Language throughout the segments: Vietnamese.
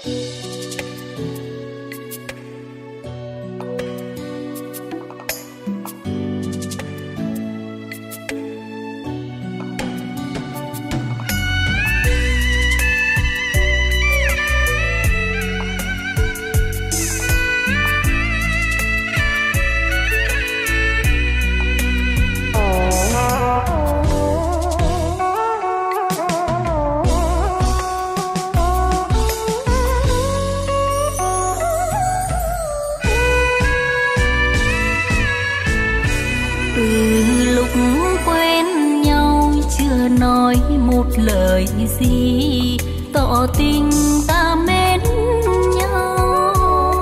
Nói một lời gì tỏ tình ta mến nhau.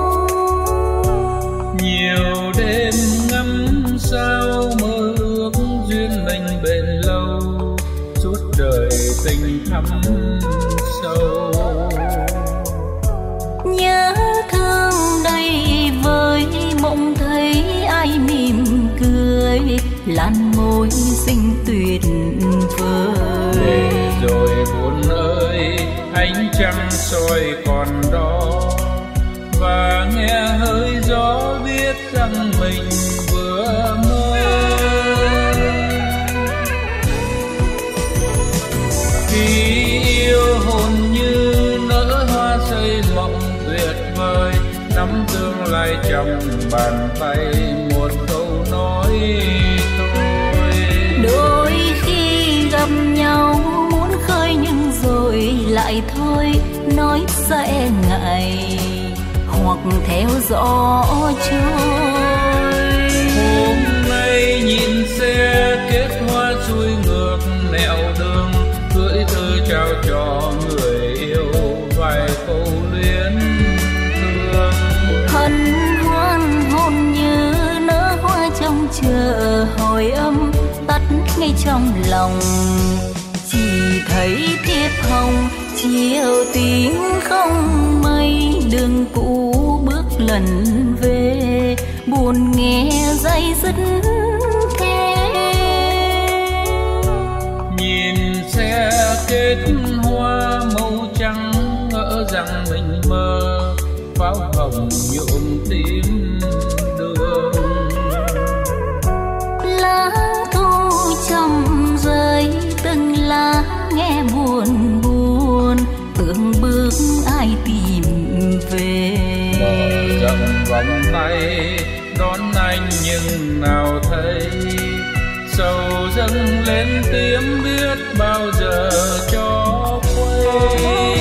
Nhiều đêm ngắm sao mơ ước duyên mình bền lâu, suốt đời tình thắm sâu. Nhớ thương đầy vơi mộng thấy ai mỉm cười, làn môi xinh tuyệt vời. Để rồi buồn ơi, ánh trăng soi còn đó, và nghe hơi gió biết rằng mình vừa mơ. Khi yêu hồn như nở hoa xây mộng tuyệt vời, nắm tương lai trong bàn tay, một câu nói thôi. Đôi khi gặp nhau muốn khơi nhưng rồi lại thôi, nói sẽ ngại hoặc theo gió trôi. Hôm nay nhìn xe kết hoa xuôi ngược nẻo đường, gửi thư trao cho người yêu vài câu luyến thương. Hân hoan hôn như nở hoa trong chờ hồi âm, tắt ngay trong lòng. Chỉ thấy thiệp hồng chiều tím không mây, đường cũ bước lần về, buồn nghe day dứt thế. Nhìn xe kết hoa màu trắng, ngỡ rằng mình mơ, pháo hồng nhuộm tím đường. Lá thu trầm rơi từng lá nghe buồn buồn, tưởng bước ai tìm về. Mở rộng vòng tay đón anh nhưng nào thấy, sầu dâng lên tiếng biết bao giờ cho quay.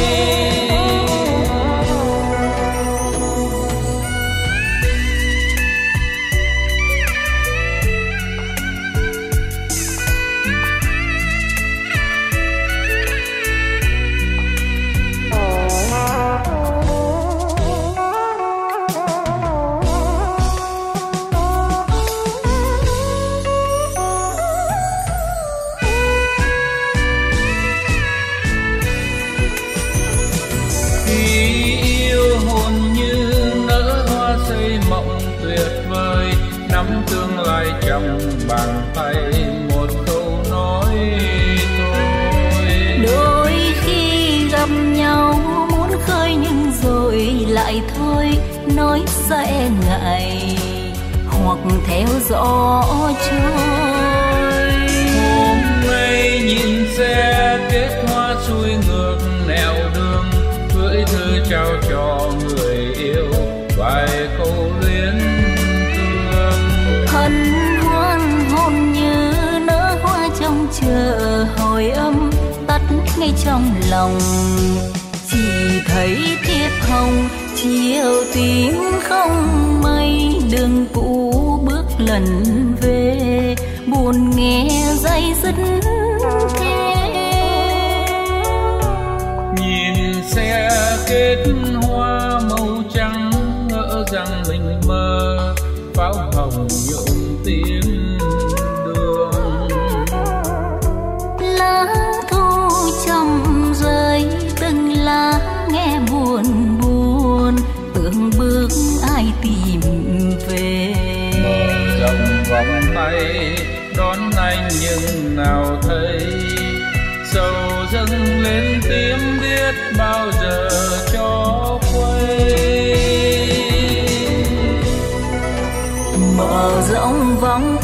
Tương lai trong bàn tay, một câu nói thôi. Đôi khi gặp nhau muốn khơi nhưng rồi lại thôi, nói sẽ ngại hoặc theo gió trôi. Hôm nay nhìn xe kết hoa xuôi ngược nẻo đường, gửi thư trao cho người yêu vài câu luyến. Hân hoan hôn như nở hoa trong chờ hồi âm, tắt ngay trong lòng. Chỉ thấy thiệp hồng chiều tím không mây, đường cũ bước lần về, buồn nghe day dứt thế. Nhìn xe kết hoa màu trắng, ngỡ rằng mình mơ, pháo hồng nhuộm tím đường. Lá thu trầm rơi từng lá nghe buồn buồn, tưởng bước ai tìm về. Mở rộng vòng tay đón anh nhưng nào thấy, sầu dâng lên tiếng biết bao giờ cho vòng